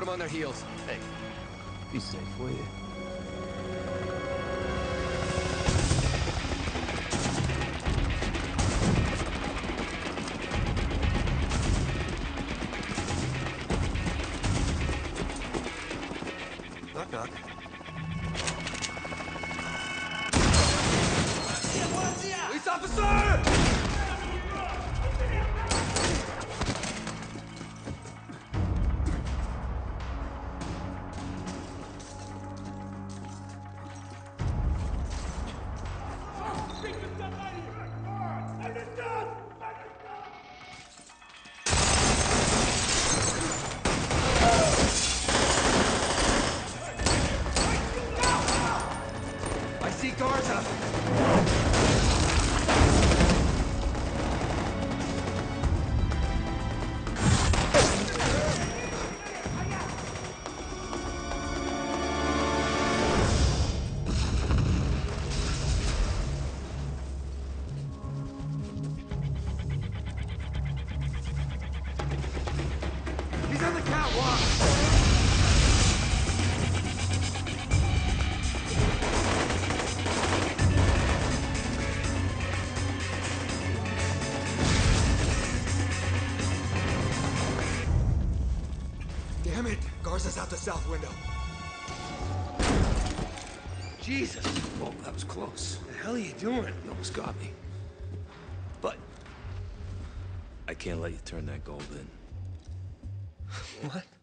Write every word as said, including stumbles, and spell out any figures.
on their heels. Hey, be safe, will you? Knock, knock. Police officer! I see Garza! He's on the catwalk! Damn it! Garza's out the south window. Jesus! Whoa, that was close. What the hell are you doing? You almost got me. But I can't let you turn that gold in. What?